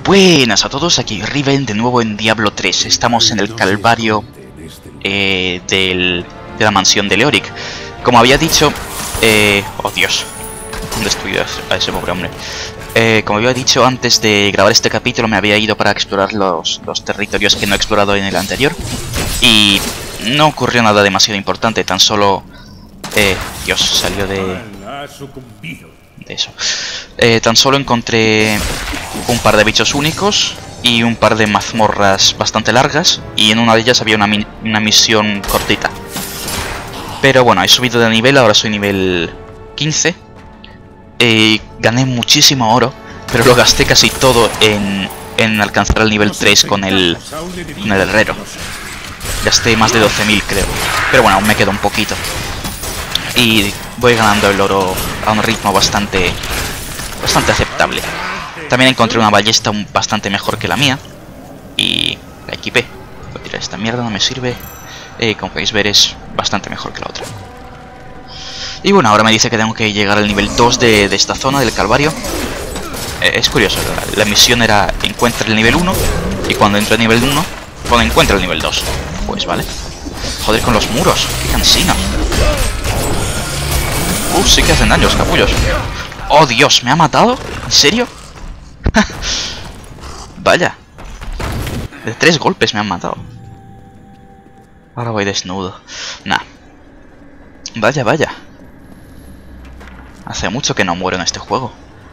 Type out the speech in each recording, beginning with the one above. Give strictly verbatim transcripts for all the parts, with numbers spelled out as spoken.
Buenas a todos, aquí Riven de nuevo en Diablo tres. Estamos en el calvario eh, del, de la mansión de Leoric. Como había dicho... Eh, oh Dios, ¿dónde estoy a ese pobre hombre? Eh, como había dicho antes de grabar este capítulo, me había ido para explorar los, los territorios que no he explorado en el anterior. Y no ocurrió nada demasiado importante, tan solo... Eh, Dios, salió de... de eso. Eh, tan solo encontré un par de bichos únicos y un par de mazmorras bastante largas, y en una de ellas había una, mi una misión cortita. Pero bueno, he subido de nivel, ahora soy nivel quince. Eh, gané muchísimo oro, pero lo gasté casi todo en, en alcanzar el nivel tres con el, con el herrero. Gasté más de doce mil, creo. Pero bueno, aún me queda un poquito. Y voy ganando el oro a un ritmo bastante bastante aceptable. También encontré una ballesta bastante mejor que la mía y la equipé. Voy a tirar esta mierda, no me sirve. Eh, como podéis ver, es bastante mejor que la otra. Y bueno, ahora me dice que tengo que llegar al nivel dos de, de esta zona del calvario. Eh, es curioso, la, la misión era encuentra el nivel uno, y cuando entro al nivel uno, cuando encuentra el nivel dos. Pues vale. Joder con los muros, qué cansinos. Uh, sí que hacen daño los capullos. ¡Oh, Dios! ¿Me ha matado? ¿En serio? Vaya. De tres golpes me han matado. Ahora voy desnudo. Nah. Vaya, vaya. Hace mucho que no muero en este juego.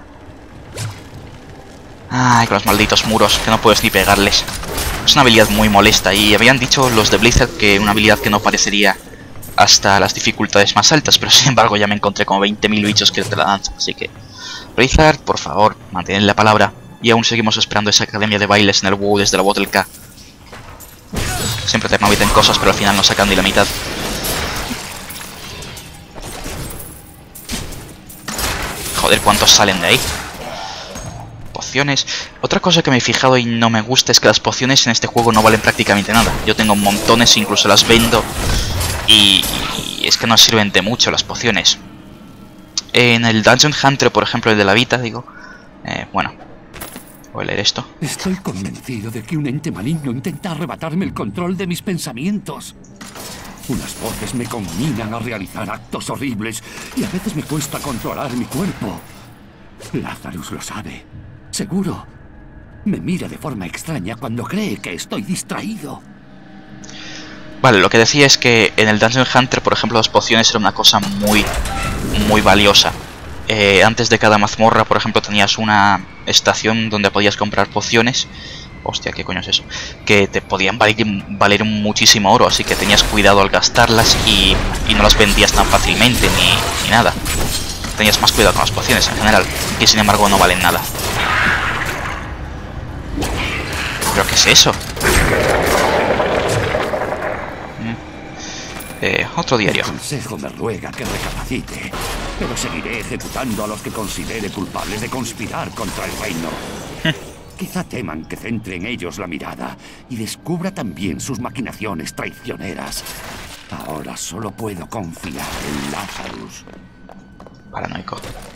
Ay, con los malditos muros, que no puedes ni pegarles. Es una habilidad muy molesta, y habían dicho los de Blizzard que una habilidad que no parecería hasta las dificultades más altas, pero sin embargo ya me encontré como veinte mil bichos que te la danzan, así que... Blizzard, por favor, mantened la palabra. Y aún seguimos esperando esa academia de bailes en el WoW desde la Bottle K. Siempre te prometen cosas, pero al final no sacan ni la mitad. Joder, ¿cuántos salen de ahí? Pociones. Otra cosa que me he fijado y no me gusta es que las pociones en este juego no valen prácticamente nada. Yo tengo montones, incluso las vendo. Y, y es que no sirven de mucho las pociones. En el Dungeon Hunter, por ejemplo, el de la Vita, digo... Eh, bueno, voy a leer esto. Estoy convencido de que un ente maligno intenta arrebatarme el control de mis pensamientos. Unas voces me conminan a realizar actos horribles y a veces me cuesta controlar mi cuerpo. Lazarus lo sabe, seguro. Me mira de forma extraña cuando cree que estoy distraído. Vale, lo que decía es que en el Dungeon Hunter, por ejemplo, las pociones eran una cosa muy, muy valiosa. Eh, antes de cada mazmorra, por ejemplo, tenías una estación donde podías comprar pociones. Hostia, ¿qué coño es eso? Que te podían valer, valer muchísimo oro, así que tenías cuidado al gastarlas y, y no las vendías tan fácilmente ni, ni nada. Tenías más cuidado con las pociones en general, que sin embargo no valen nada. ¿Pero qué es eso? Eh, otro diario. El consejo me ruega que recapacite, pero seguiré ejecutando a los que considere culpables de conspirar contra el reino. Quizá teman que centre en ellos la mirada y descubra también sus maquinaciones traicioneras. Ahora solo puedo confiar en Lazarus. Paranoico.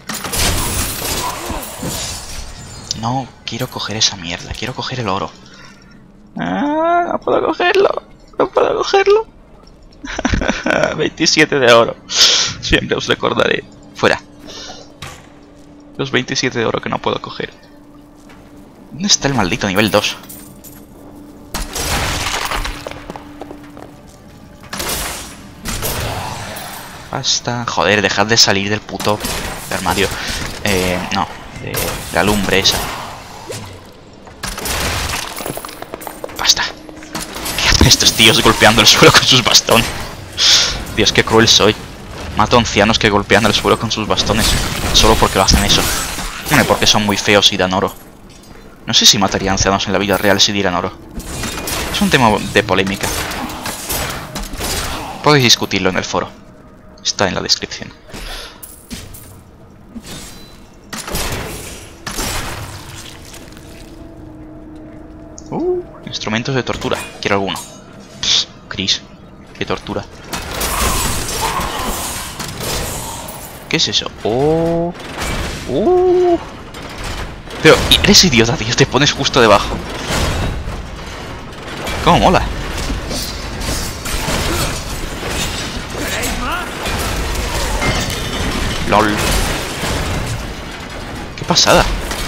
No quiero coger esa mierda, quiero coger el oro. Ah, no puedo cogerlo, no puedo cogerlo. veintisiete de oro. Siempre os recordaré. Fuera. Los veintisiete de oro que no puedo coger. ¿Dónde está el maldito nivel dos? Basta. Joder, dejad de salir del puto armario. Eh, no, de la lumbre esa. Basta. ¿Qué hacen estos tíos golpeando el suelo con sus bastones? Dios, qué cruel soy. Mato ancianos que golpean el suelo con sus bastones solo porque lo hacen eso. Bueno, porque son muy feos y dan oro. No sé si mataría ancianos en la vida real si dieran oro. Es un tema de polémica. Podéis discutirlo en el foro. Está en la descripción. Uh, instrumentos de tortura. Quiero alguno. Psst, Chris, qué tortura. ¿Qué es eso? Oh. Uh. Pero eres idiota, tío, te pones justo debajo. Cómo mola. LOL. Qué pasada.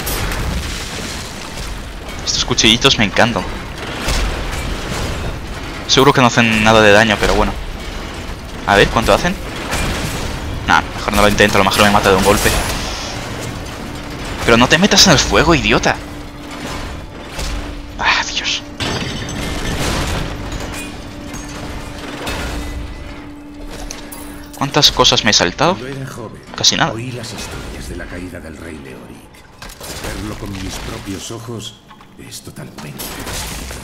Estos cuchillitos me encantan. Seguro que no hacen nada de daño, pero bueno. A ver, ¿cuánto hacen? Nah, mejor no lo intento, a lo mejor me mata de un golpe. Pero no te metas en el fuego, idiota. Ah, Dios. ¿Cuántas cosas me he saltado? Cuando era joven, Casi nada. oí las historias de la caída del rey Leoric. Verlo con mis propios ojos es totalmente distinto.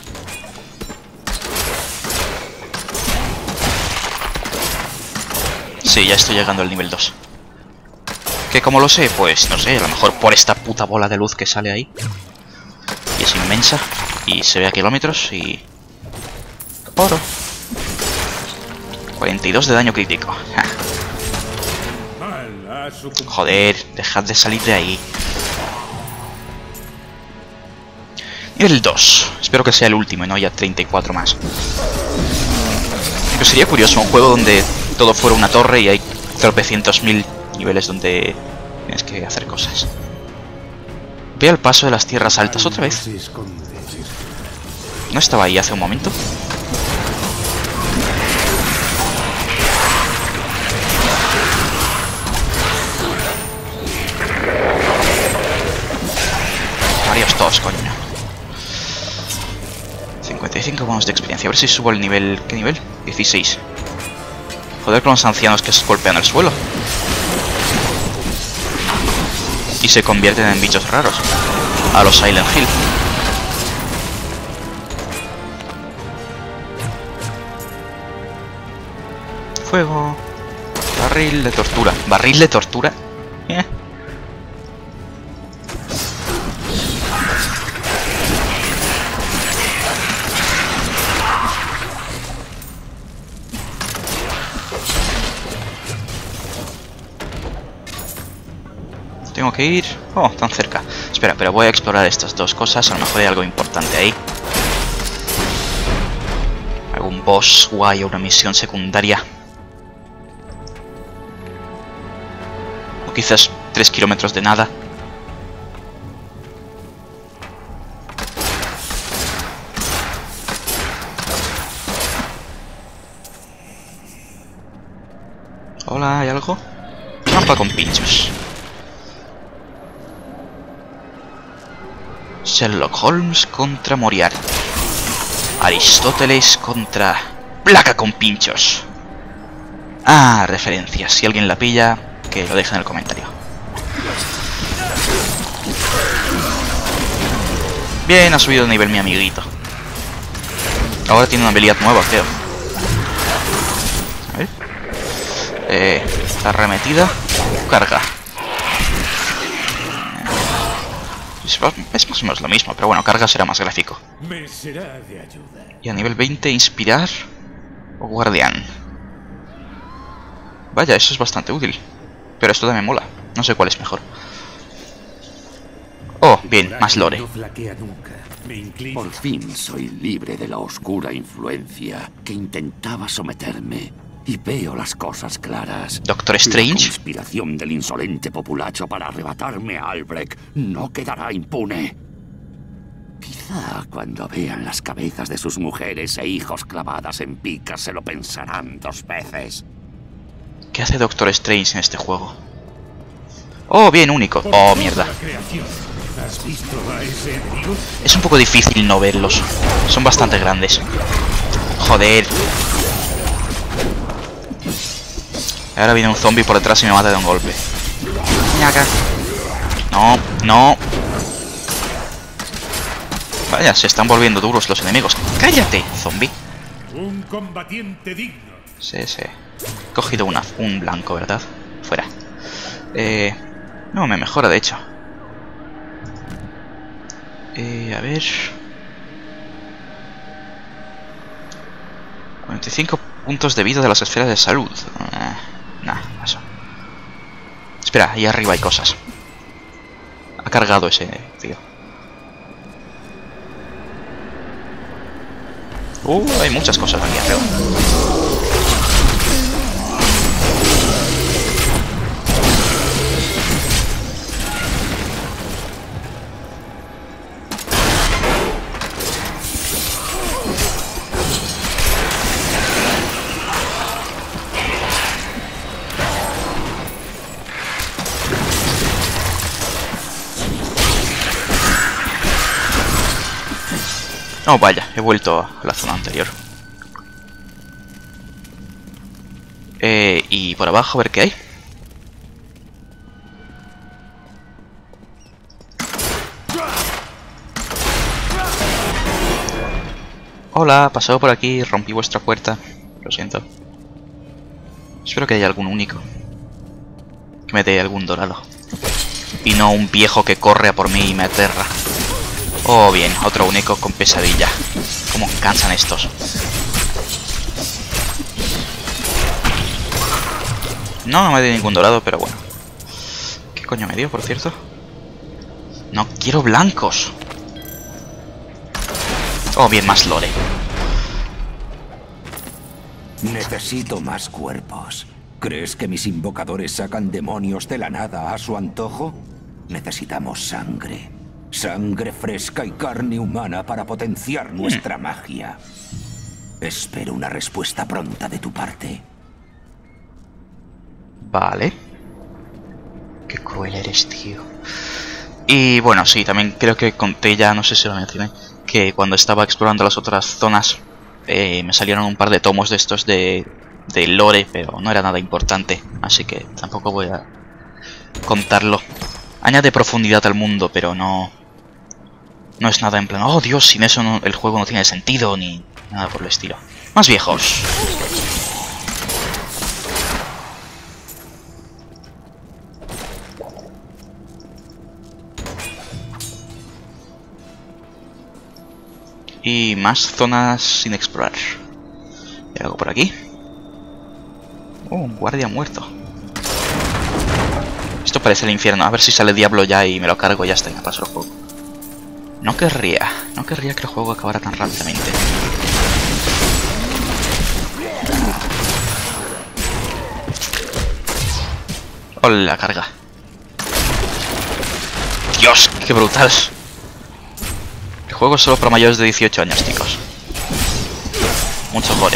Sí, ya estoy llegando al nivel dos. ¿Que cómo lo sé? Pues no sé, a lo mejor por esta puta bola de luz que sale ahí. Y es inmensa. Y se ve a kilómetros y... ¡Oro! cuarenta y dos de daño crítico. Ja. Joder, dejad de salir de ahí. Nivel dos. Espero que sea el último y no haya treinta y cuatro más. Pero sería curioso un juego donde todo fuera una torre y hay tropecientos mil niveles donde tienes que hacer cosas. Ve al paso de las tierras altas otra vez. ¿No estaba ahí hace un momento? Varios todos, coño. cincuenta y cinco bonos de experiencia. A ver si subo el nivel... ¿Qué nivel? dieciséis. Joder con los ancianos que se golpean el suelo. Y se convierten en bichos raros. A los Silent Hill. Fuego. Barril de tortura. ¿Barril de tortura? Eh. Tengo que ir... Oh, tan cerca. Espera, pero voy a explorar estas dos cosas. A lo mejor hay algo importante ahí. Algún boss guay o una misión secundaria. O quizás tres kilómetros de nada. Hola, ¿hay algo? Trampa con pinchos. Sherlock Holmes contra Moriarty. Aristóteles contra... Placa con pinchos. Ah, referencias. Si alguien la pilla, que lo deje en el comentario. Bien, ha subido de nivel mi amiguito. Ahora tiene una habilidad nueva, creo. A ver. Eh, arremetida. Carga. Es más o menos lo mismo, pero bueno, carga será más gráfico. Me será de ayuda. Y a nivel veinte, inspirar o guardián. Vaya, eso es bastante útil. Pero esto también mola. No sé cuál es mejor. Oh, bien, más lore. No flaquea nunca. Me inclino. Por fin soy libre de la oscura influencia que intentaba someterme. Y veo las cosas claras. Doctor Strange. La conspiración del insolente populacho para arrebatarme a Albrecht no quedará impune. Quizá cuando vean las cabezas de sus mujeres e hijos clavadas en picas se lo pensarán dos veces. ¿Qué hace Doctor Strange en este juego? Oh, bien, único. Oh, mierda. ¿Has visto a ese enemigo? Es un poco difícil no verlos. Son bastante grandes. Joder. Ahora viene un zombie por detrás y me mata de un golpe. Ñaca. No, no. Vaya, se están volviendo duros los enemigos. ¡Cállate, zombie! Un combatiente digno. Sí, sí. He cogido una, un blanco, ¿verdad? Fuera. Eh... No, me mejora, de hecho. Eh, a ver... cuarenta y cinco puntos de vida de las esferas de salud. Eh, nah, eso. Espera, ahí arriba hay cosas. Ha cargado ese tío. Uh, hay muchas cosas aquí arriba. Oh, vaya, he vuelto a la zona anterior. Eh, y por abajo, a ver qué hay. Hola, pasado por aquí, rompí vuestra puerta. Lo siento. Espero que haya algún único. Que me dé algún dorado. Y no un viejo que corre a por mí y me aterra. Oh, bien, otro único con pesadilla. Cómo cansan estos. No, no me dio ningún dorado, pero bueno. ¿Qué coño me dio, por cierto? No quiero blancos. Oh, bien, más lore. Necesito más cuerpos. ¿Crees que mis invocadores sacan demonios de la nada a su antojo? Necesitamos sangre. Sangre fresca y carne humana para potenciar nuestra hmm. magia. Espero una respuesta pronta de tu parte. Vale. Qué cruel eres, tío. Y bueno, sí, también creo que conté ya, no sé si lo mencioné, que cuando estaba explorando las otras zonas eh, me salieron un par de tomos de estos de, de lore, pero no era nada importante, así que tampoco voy a contarlo. Añade profundidad al mundo, pero no... No es nada en plan, oh Dios, sin eso no, el juego no tiene sentido, ni nada por el estilo. Más viejos. Y más zonas sin explorar. ¿Hay algo por aquí? Oh, un guardia muerto. Esto parece el infierno. A ver si sale Diablo ya y me lo cargo y ya está, y me paso el juego. No querría, no querría que el juego acabara tan rápidamente. ¡Hola, la carga! ¡Dios, qué brutal! El juego es solo para mayores de dieciocho años, chicos. Mucho gore.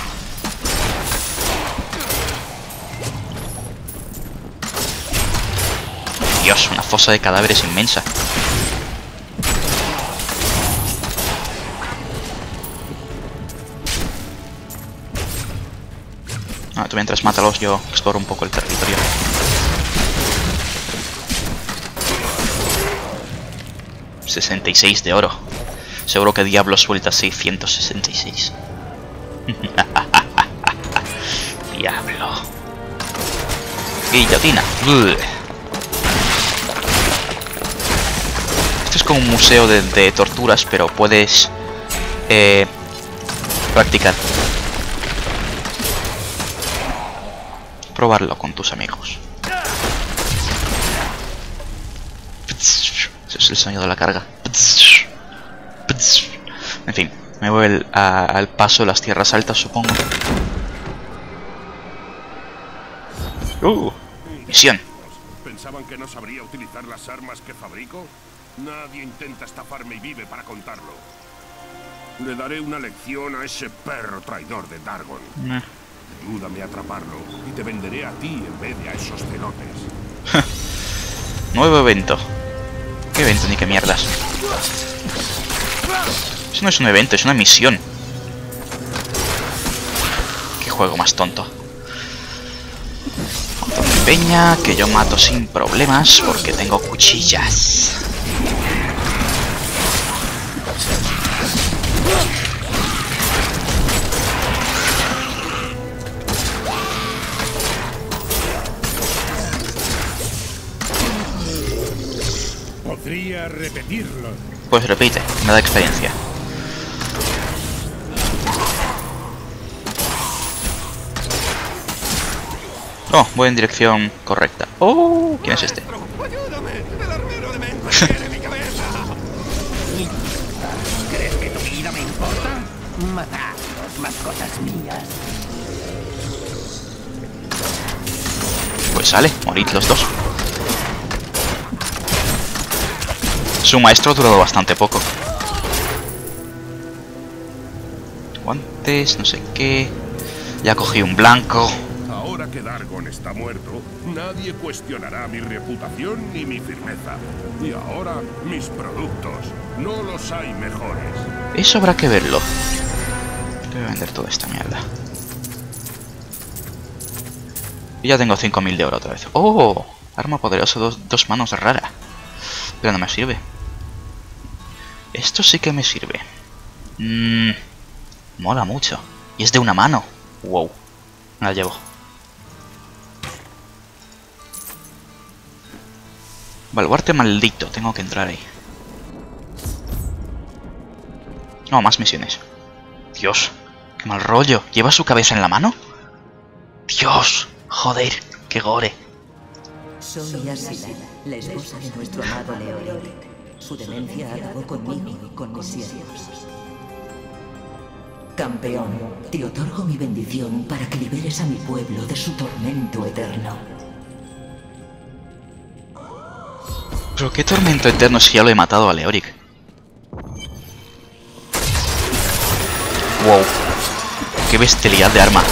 Dios, una fosa de cadáveres inmensa. Ah, tú mientras mátalos, yo exploro un poco el territorio. sesenta y seis de oro. Seguro que Diablo suelta seiscientos sesenta y seis. Diablo. Guillotina. Esto es como un museo de, de torturas, pero puedes eh, practicar. Probarlo con tus amigos. Ese es el sonido de la carga. En fin, me voy el, a, al paso de las tierras altas, supongo. Uh, misión. ¿Pensaban que no sabría utilizar las armas que fabrico? Nadie intenta estafarme y vive para contarlo. Le daré una lección a ese perro traidor de Dargon. Nah. Ayúdame a atraparlo y te venderé a ti en vez de a esos celotes. Nuevo evento. ¿Qué evento ni qué mierdas? Eso no es un evento, es una misión. Qué juego más tonto. Peña, que yo mato sin problemas porque tengo cuchillas. Podría repetirlo. Pues repite, me da experiencia. Oh, voy en dirección correcta. Oh, ¿quién es este? ¡Ayúdame! ¡El armero de Mengo ¿Crees que tu vida me importa? Matar a mascotas mías. Pues sale, morid los dos. Su maestro ha durado bastante poco. Guantes, no sé qué. Ya cogí un blanco. Ahora que Dargon está muerto, nadie cuestionará mi reputación ni mi firmeza. Y ahora, mis productos. No los hay mejores. Eso habrá que verlo. Voy a vender toda esta mierda. Y ya tengo cinco mil de oro otra vez. ¡Oh! Arma poderosa, dos, dos manos rara. Pero no me sirve. Esto sí que me sirve. Mmm... Mola mucho. Y es de una mano. Wow. Me la llevo. Baluarte maldito. Tengo que entrar ahí. No, más misiones. Dios. Qué mal rollo. ¿Lleva su cabeza en la mano? Dios. Joder. Qué gore. Soy Asila, la esposa de nuestro amado Leoric. Su demencia acabó conmigo y con mis siervos. Campeón, te otorgo mi bendición para que liberes a mi pueblo de su tormento eterno. ¿Pero qué tormento eterno si ya lo he matado a Leoric? Wow. Qué bestialidad de arma.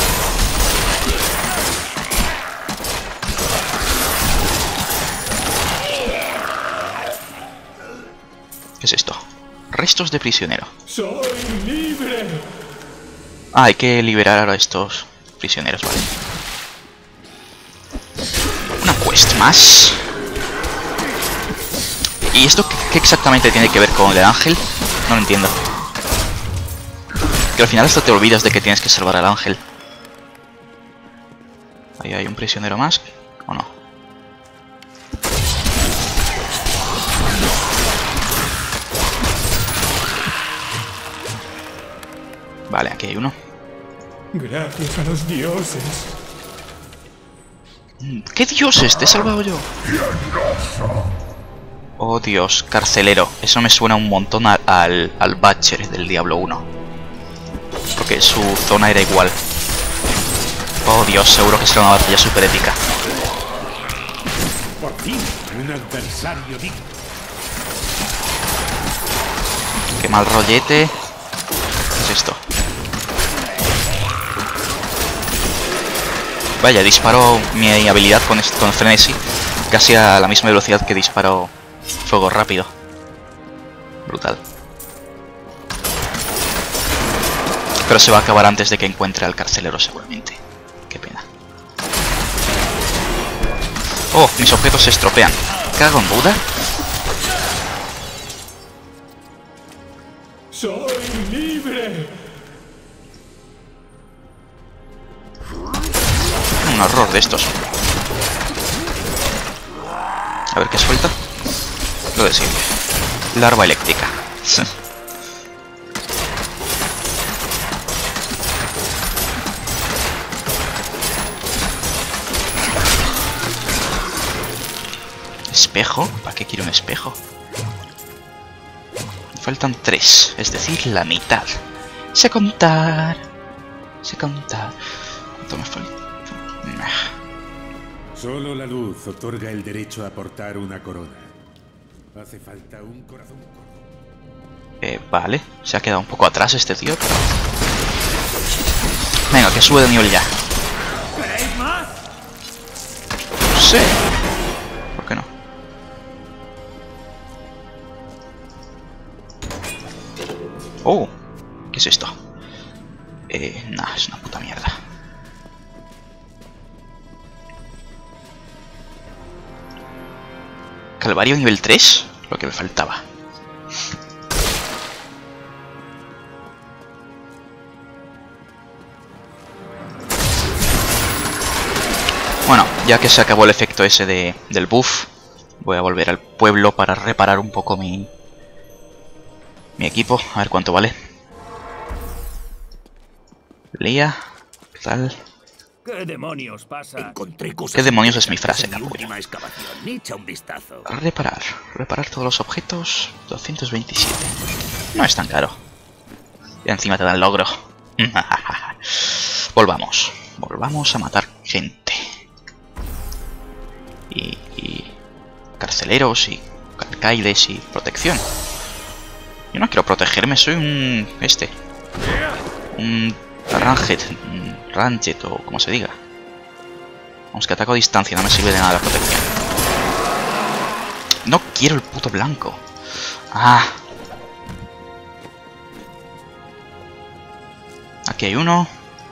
¿Qué es esto? Restos de prisionero. ¡Soy libre! Ah, hay que liberar a estos prisioneros, vale. Una quest más. ¿Y esto qué, qué exactamente tiene que ver con el ángel? No lo entiendo. Que al final hasta te olvidas de que tienes que salvar al ángel. Ahí hay un prisionero más, ¿o no? Vale, aquí hay uno. Gracias a los dioses. ¿Qué dioses? Te he salvado yo. Oh Dios, carcelero. Eso me suena un montón al, al, al Butcher del Diablo uno. Porque su zona era igual. Oh Dios, seguro que será una batalla super épica. Por fin, un adversario digno. Qué mal rollete. ¿Qué es esto? Vaya, disparo mi habilidad con, con Frenesí casi a la misma velocidad que disparo fuego rápido. Brutal. Pero se va a acabar antes de que encuentre al carcelero seguramente. Qué pena. Oh, mis objetos se estropean. ¿Cago en Buda? ¡Soy libre! Un horror de estos. A ver qué suelta. Lo de siempre. Larva eléctrica. ¿Espejo? ¿Para qué quiero un espejo? Me faltan tres, es decir, la mitad. Sé contar. Sé contar. ¿Cuánto me falta? Solo la luz otorga el derecho a portar una corona. Hace falta un corazón. Eh, vale. Se ha quedado un poco atrás este tío, pero... Venga, que sube de nivel ya. ¿Queréis más? No sé. ¿Por qué no? Oh. ¿Qué es esto? Eh, nah, es una puta mierda. Calvario nivel tres, lo que me faltaba. Bueno, ya que se acabó el efecto ese de, del buff, voy a volver al pueblo para reparar un poco mi, mi equipo. A ver cuánto vale. Lía, tal. ¿Qué demonios pasa? Encontré cosas. ¿Qué demonios es mi frase, en mi capullo? última excavación. Echa un vistazo. Reparar. Reparar todos los objetos. doscientos veintisiete. No es tan caro. Y encima te dan logro. Volvamos. Volvamos a matar gente. Y, y carceleros y alcaides y protección. Yo no quiero protegerme, soy un... este. Un Ranget. Un Ranget o como se diga. Vamos, que ataco a distancia, no me sirve de nada la protección. No quiero el puto blanco. Ah. Aquí hay uno.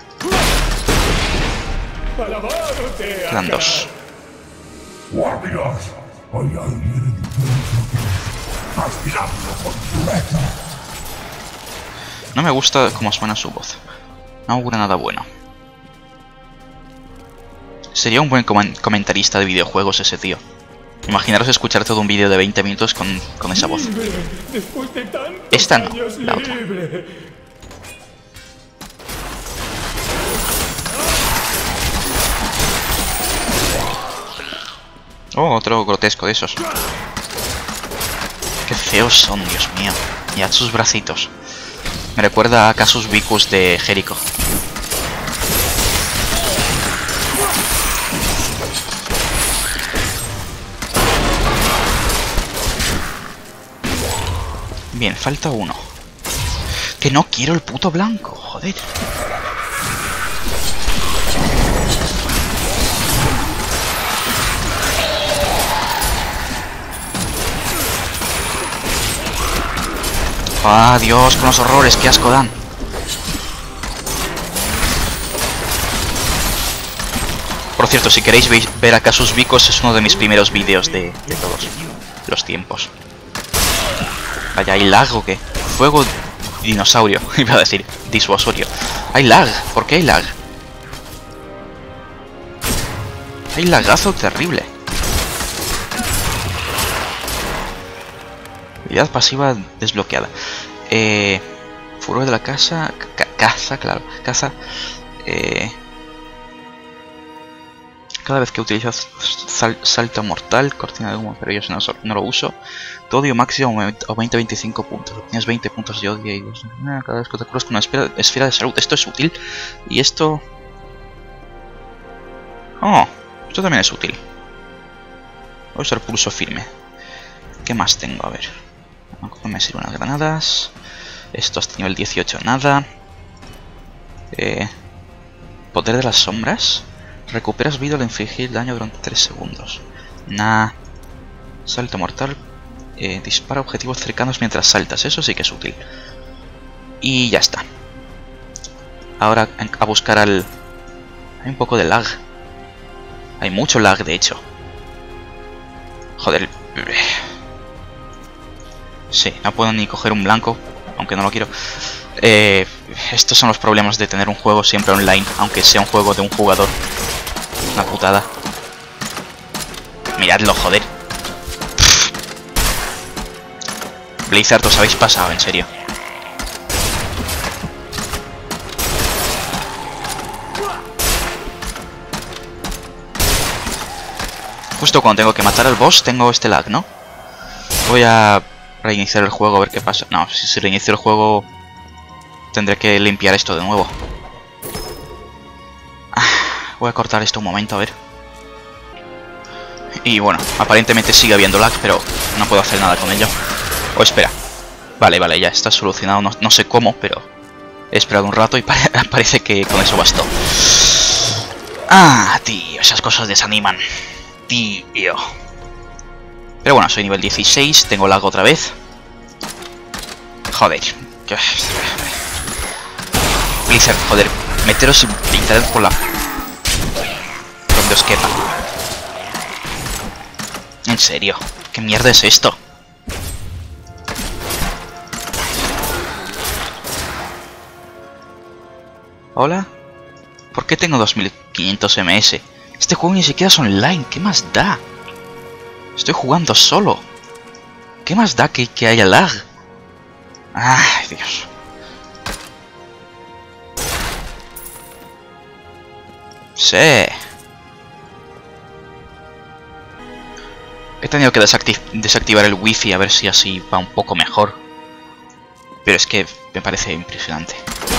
Quedan dos. Guardias, hay alguien aspirando con dureza. No me gusta cómo suena su voz. No augura nada bueno. Sería un buen comen comentarista de videojuegos ese tío. Imaginaros escuchar todo un vídeo de veinte minutos con, con esa voz. Esta no, la otra. Oh, otro grotesco de esos. Qué feos son, Dios mío. Mirad sus bracitos. Me recuerda a Casus Vicus de Jericho. Bien, falta uno. Que no quiero el puto blanco, joder. Ah, Dios, con los horrores, qué asco dan. Por cierto, si queréis ver a Casus Vicus, es uno de mis primeros vídeos de, de todos los tiempos. Vaya, ¿hay lag o qué? Fuego dinosaurio, iba a decir, disuasorio. ¿Hay lag? ¿Por qué hay lag? Hay lagazo terrible. Habilidad pasiva desbloqueada. Eh, furor de la casa. Ca caza, claro. Caza. Eh, cada vez que utilizas sal salto mortal, cortina de humo, pero yo no, no lo uso. Tu odio máximo aumenta veinticinco puntos. Tienes veinte puntos de odio y dos. Cada vez que te curas con una esfera, esfera de salud. Esto es útil. Y esto. Oh, esto también es útil. Voy a usar pulso firme. ¿Qué más tengo? A ver. No me sirven las granadas. Esto hasta nivel dieciocho, nada. Eh, poder de las sombras. Recuperas vida al infligir daño durante tres segundos. Nah. Salto mortal. Eh, dispara objetivos cercanos mientras saltas. Eso sí que es útil. Y ya está. Ahora a buscar al... Hay un poco de lag. Hay mucho lag, de hecho. Joder. Sí, no puedo ni coger un blanco, aunque no lo quiero. Eh, estos son los problemas de tener un juego siempre online, aunque sea un juego de un jugador. Una putada. Miradlo, joder. Blizzard, os habéis pasado, en serio. Justo cuando tengo que matar al boss tengo este lag, ¿no? Voy a reiniciar el juego a ver qué pasa. No, si, si reinicio el juego tendré que limpiar esto de nuevo. Ah, voy a cortar esto un momento, a ver. Y bueno, aparentemente sigue habiendo lag, pero no puedo hacer nada con ello. Oh, espera. Vale, vale, ya está solucionado. No, no sé cómo, pero he esperado un rato y pare parece que con eso bastó. Ah, tío, esas cosas desaniman. Tío. Pero bueno, soy nivel dieciséis, tengo lag otra vez. Joder. Blizzard, joder. Meteros en internet por la... donde os quepa. En serio, ¿qué mierda es esto? ¿Hola? ¿Por qué tengo dos mil quinientos M S? Este juego ni siquiera es online, ¿qué más da? Estoy jugando solo. ¿Qué más da que, que haya lag? Ay, Dios. Sí. He tenido que desacti desactivar el wifi a ver si así va un poco mejor. Pero es que me parece impresionante.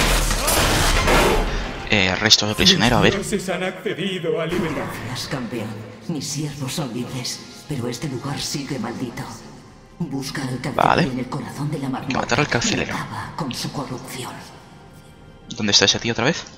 Eh, restos de prisionero, a ver. Los han accedido a liberar. Gracias, campeón. Mis siervos son libres, pero este lugar sigue maldito. Busca al carcelero Vale. en el corazón de la Hay que matar al carcelero. y acaba con su corrupción. ¿Dónde está ese tío otra vez?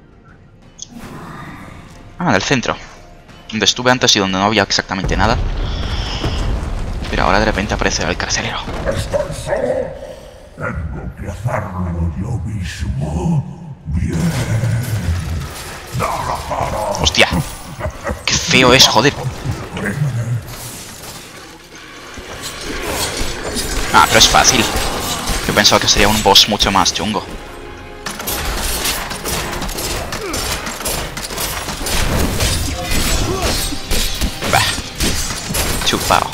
Ah, en el centro. Donde estuve antes y donde no había exactamente nada. Pero ahora de repente aparece el carcelero. ¿Estoy solo? Tengo que hacerlo yo mismo. Bien. Da la cara. ¡Hostia! ¡Qué feo es, joder! Ah, pero es fácil. Yo pensaba que sería un boss mucho más chungo. Bah. Chupao.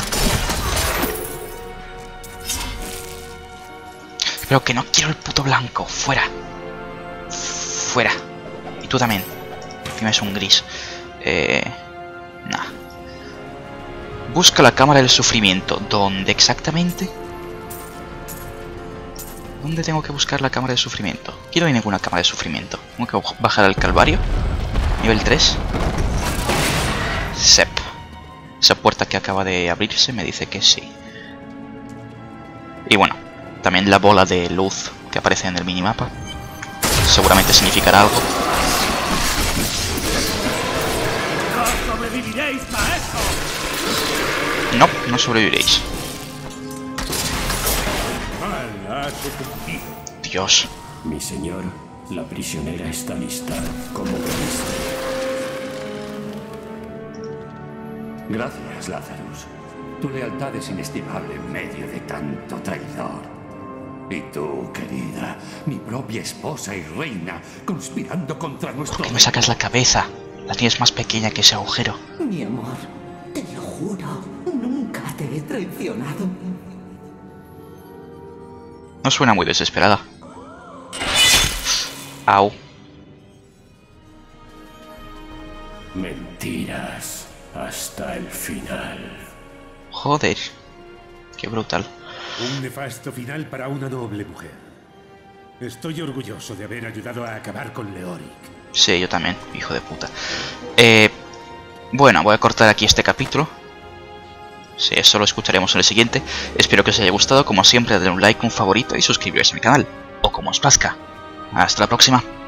Pero que no quiero el puto blanco. Fuera. Fuera. Y tú también. Encima es un gris. Eh... Nah. Busca la cámara del sufrimiento. ¿Dónde exactamente? ¿Dónde tengo que buscar la cámara de sufrimiento? Aquí no hay ninguna cámara de sufrimiento. Tengo que bajar al calvario. Nivel tres. Sep. Esa puerta que acaba de abrirse me dice que sí. Y bueno, también la bola de luz que aparece en el minimapa. Seguramente significará algo. ¡No sobreviviréis a eso! No, no sobreviviréis. Dios. Mi señor, la prisionera está lista, como pediste. Gracias, Lazarus. Tu lealtad es inestimable en medio de tanto traidor. Y tú, querida, mi propia esposa y reina, conspirando contra nuestro... ¿Por qué me sacas la cabeza? La tienes más pequeña que ese agujero. Mi amor, te lo juro, nunca te he traicionado. No suena muy desesperada. Au. Mentiras hasta el final. Joder. Qué brutal. Un nefasto final para una noble mujer. Estoy orgulloso de haber ayudado a acabar con Leoric. Sí, yo también, hijo de puta. Eh, bueno, voy a cortar aquí este capítulo. Sí, eso lo escucharemos en el siguiente. Espero que os haya gustado. Como siempre, dadle un like, un favorito y suscribiros a mi canal. O como os plazca. Hasta la próxima.